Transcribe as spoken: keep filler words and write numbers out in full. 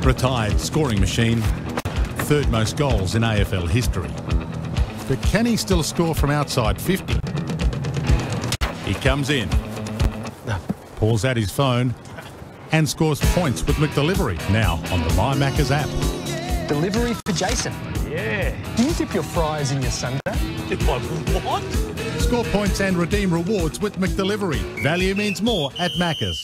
Retired scoring machine, third most goals in A F L history. But can he still score from outside fifty? He comes in, pulls out his phone and scores points with McDelivery, now on the My Maccas app. Delivery for Jason. Yeah. Do you dip your fries in your sundae? Did I what? Score points and redeem rewards with McDelivery. Value means more at Maccas.